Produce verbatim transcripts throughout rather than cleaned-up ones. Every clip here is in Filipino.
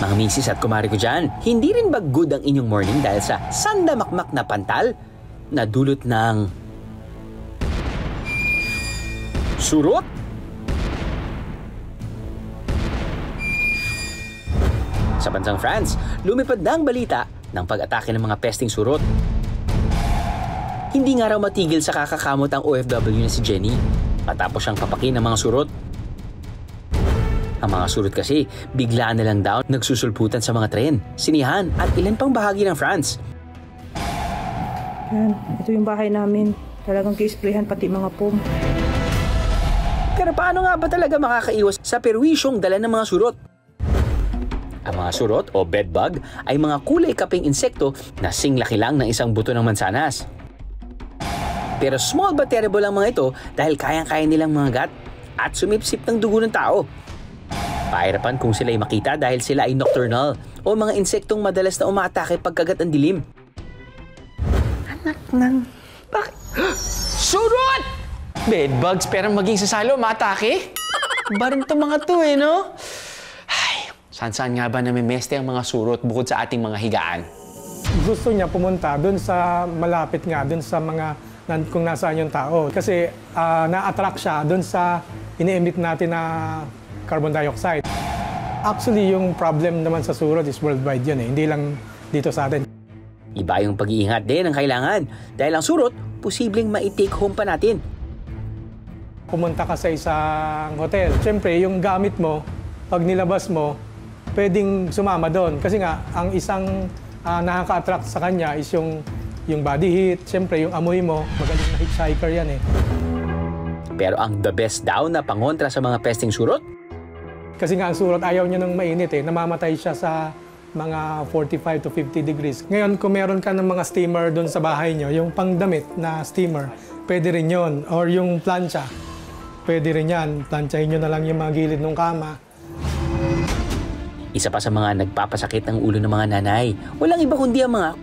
Mga misis at kumari ko dyan, hindi rin ba good ang inyong morning dahil sa sandamakmak na pantal na dulot ng surot? Sa bansang France, lumipad na ang balita ng pag-atake ng mga pesting surot. Hindi nga raw matigil sa kakakamot ang O F W na si Jenny matapos siyang papakin ng mga surot. Ang mga surot kasi, biglaan na lang daw nagsusulputan sa mga tren, sinihan at ilan pang bahagi ng France. Yan, ito yung bahay namin. Talagang kiisprehan pati mga pom. Pero paano nga ba talaga makakaiwas sa perwisyong dala ng mga surot? Ang mga surot o bedbug ay mga kulay kaping insekto na singlaki lang ng isang buto ng mansanas. Pero small but terrible ang mga ito dahil kayang-kaya nilang mangagat at sumipsip ng dugo ng tao. Pahirapan kung sila ay makita dahil sila ay nocturnal o mga insektong madalas na umaatake pagkagat ang dilim. Anak ng... Bakit? Surot! Bedbugs pero maging sasalo, umaatake? Ba rin itong mga to eh, no? Ay, saan-saan nga ba namimeste ang mga surot bukod sa ating mga higaan? Gusto niya pumunta dun sa malapit nga, dun sa mga kung nasaan yung tao. Kasi uh, na-attract siya dun sa ini-emit natin na carbon dioxide. Actually, yung problem naman sa surot is worldwide yun eh. Hindi lang dito sa atin. Iba yung pag-iingat din ang kailangan dahil ang surot, posibleng ma-take home pa natin. Pumunta ka sa isang hotel. Siyempre, yung gamit mo, pag nilabas mo, pwedeng sumama doon. Kasi nga, ang isang uh, nakaka-attract sa kanya is yung, yung body heat. Siyempre, yung amoy mo, magaling na hitchhiker yan eh. Pero ang the best daw na pangontra sa mga pesting surot? Kasi nga ang surot, ayaw niya ng mainit eh. Namamatay siya sa mga forty-five to fifty degrees. Ngayon, kung meron ka ng mga steamer doon sa bahay niyo, yung pangdamit na steamer, pwede rin yun. Or yung plancha, pwede rin yan. Planchahin niyo na lang yung mga gilid ng kama. Isa pa sa mga nagpapasakit ng ulo ng mga nanay, walang iba kundi ang mga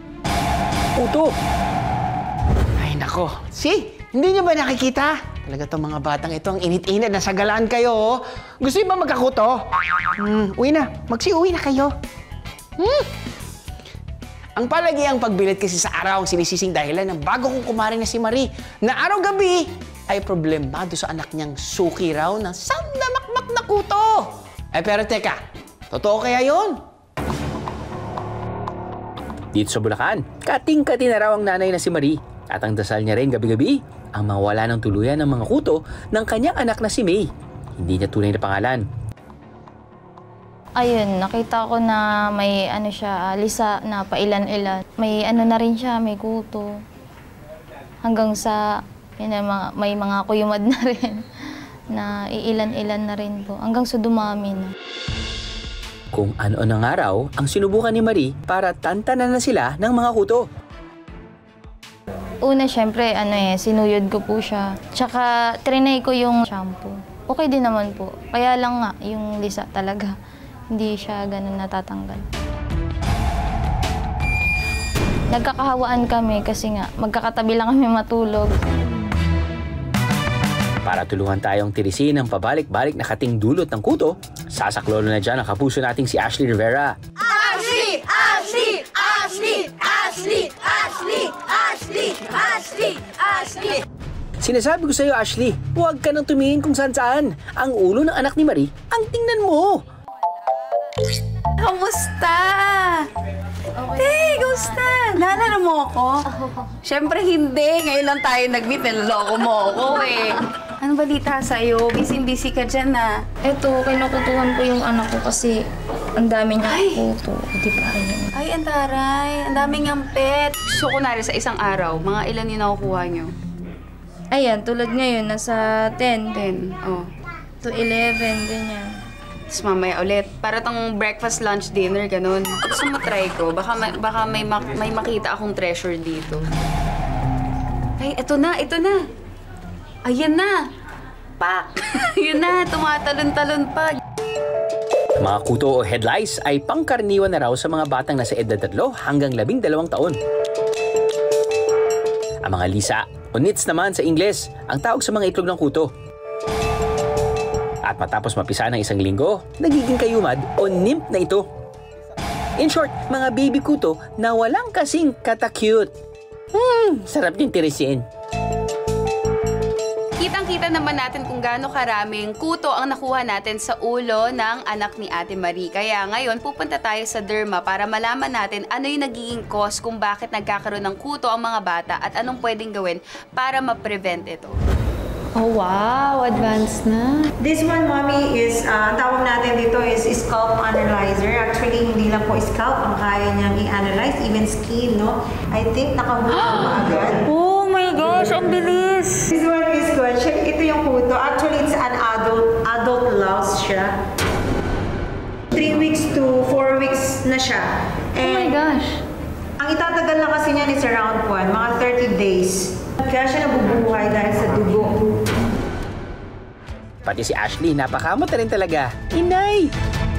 uto. Ay nako, see? Hindi niyo ba nakikita? Talaga itong mga batang ito, ang init-init, nasagalaan kayo. Oh. Gusto niyo ba magkakuto? Hmm, uwi na. Magsi-uwi na kayo. Hmm. Ang palagiang pagbilit kasi sa araw ang sinisising dahilan ng bago kong kumari na si Marie na araw-gabi ay problemado sa anak niyang suki raw ng sandamakmak na kuto. Eh pero teka, totoo kaya yun? Dito sa Bulacan, kating-kati na raw ang nanay na si Marie at ang dasal niya rin gabi-gabi ang mawala ng tuluyan ng mga kuto ng kanyang anak na si May. Hindi niya tunay na pangalan. Ayun, nakita ko na may ano siya, Lisa na pailan-ilan. May ano na rin siya, may kuto. Hanggang sa, yun na, mga, may mga kuyumad na rin. Na iilan-ilan na rin po. Hanggang sa dumami na. Kung ano-ano nga raw ang sinubukan ni Marie para tantanan na sila ng mga kuto. Una, syempre, ano eh, sinuyod ko po siya. Tsaka, trinay ko yung shampoo. Okay din naman po. Kaya lang nga, yung Lisa talaga, hindi siya ganun natatanggal. Nagkakahawaan kami kasi nga, magkakatabi lang kami matulog. Para tulungan tayong tirisin ang pabalik-balik na kating dulot ng kuto, sasaklolo na dyan ang kapuso nating si Ashley Rivera. Ashley! Ashley! Ashley! Ashley! Ashley! Ashley! Ashley! Ashley! Sinasabi ko sa'yo, Ashley, huwag ka nang tumingin kung saan-saan. Ang ulo ng anak ni Marie, ang tingnan mo. Kamusta? Okay. Hey, kamusta? Naalala mo ako? Siyempre hindi. Ngayon lang tayo nag-meet. Naloloko mo ako eh. Ano balita sa'yo? Busy-busy ka dyan ah. Eto, kinukutuhan ko yung anak ko kasi ang dami niya kuto. Di ba? Ay, ang taray. Ang daming ampet. So, kunwari sa isang araw, mga ilan yung nakukuha nyo? Ayan, tulad ngayon, nasa ten. ten, oh. To eleven, ganyan. Tapos mamaya ulit. Para tong breakfast, lunch, dinner, ganun. Gusto mo try ko. Baka, may, baka may, mak may makita akong treasure dito. Ay, eto na, eto na. Ayan na. Pak! Yun na, tumatalon-talon pa. Mga kuto o head lice ay pangkaraniwan na raw sa mga batang nasa edad tatlo hanggang labing dalawang taon. Ang mga lisa o nits naman sa Ingles ang tawag sa mga itlog ng kuto. At matapos mapisa ng isang linggo, nagiging kayumad o nymph na ito. In short, mga baby kuto na walang kasing kata-cute. Hmm, sarap din tirisin. Kitang-kita naman natin kung gaano karaming kuto ang nakuha natin sa ulo ng anak ni Ate Marie. Kaya ngayon, pupunta tayo sa derma para malaman natin ano yung nagiging cause kung bakit nagkakaroon ng kuto ang mga bata at anong pwedeng gawin para ma-prevent ito. Oh, wow! Advanced na. This one, mommy, is, uh, ang tawag natin dito is scalp analyzer. Actually, hindi lang po scalp ang kaya niyang i-analyze, even skin, no? I think nakabuka mo agad. Oh my gosh! Ang bilis! This one is good. Ito yung kuto. Actually, it's an adult, adult louse siya. Three weeks to four weeks na siya. Oh my gosh! Ang itatagal na kasi niyan is around one, mga thirty days. Kaya siya nabubuhay dahil sa dugo. Pati si Ashley, napakamot na rin talaga. Inay!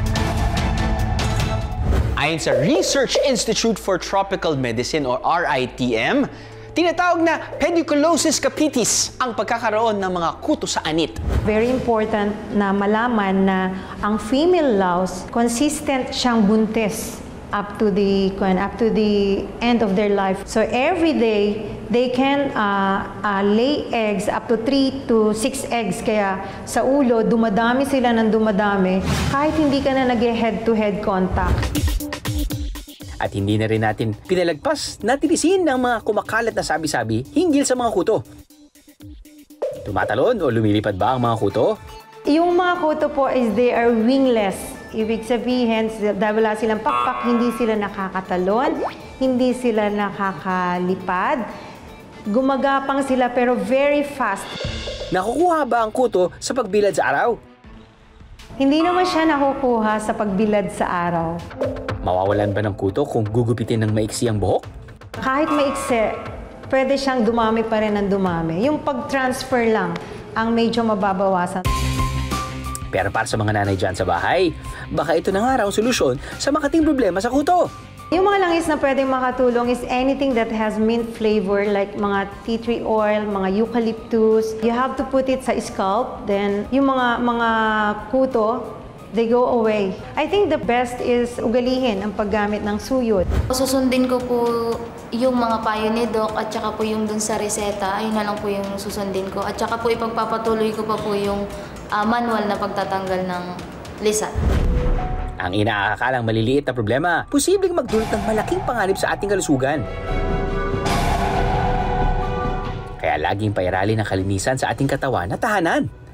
Ayon sa Research Institute for Tropical Medicine or R I T M, tinatawag na pediculosis capitis ang pagkakaroon ng mga kuto sa anit. Very important na malaman na ang female louse, consistent siyang buntis up to the up to the end of their life. So every day they can uh, uh, lay eggs up to three to six eggs. Kaya sa ulo dumadami sila ng dumadami kahit hindi ka na nag-head to head contact. At hindi na rin natin pinalagpas na tirisin ng mga kumakalat na sabi-sabi hinggil sa mga kuto. Tumatalon o lumilipad ba ang mga kuto? Yung mga kuto po is they are wingless. Ibig sabihin, dahil wala silang pakpak, hindi sila nakakatalon, hindi sila nakakalipad. Gumagapang sila pero very fast. Nakukuha ba ang kuto sa pagbilad sa araw? Hindi naman siya nakukuha sa pagbilad sa araw. Mawawalan ba ng kuto kung gugupitin ng maiksi ang buhok? Kahit maiksi, pwede siyang dumami pa rin ng dumami. Yung pag-transfer lang ang medyo mababawasan. Pero para sa mga nanay dyan sa bahay, baka ito na nga raw ang solusyon sa makating problema sa kuto. Yung mga langis na pwedeng makatulong is anything that has mint flavor like mga tea tree oil, mga eucalyptus. You have to put it sa scalp, then yung mga mga kuto, they go away. I think the best is ugalihin ang paggamit ng suyot. Susundin ko po yung mga payo ni Doc at saka po yung dun sa reseta. Ayun na lang po yung susundin ko. At saka po ipagpapatuloy ko pa po yung uh, manual na pagtatanggal ng lisa. Ang inaakalang maliliit na problema, posibleng magdulot ng malaking panganib sa ating kalusugan. Kaya laging pairali ng kalinisan sa ating katawan na tahanan.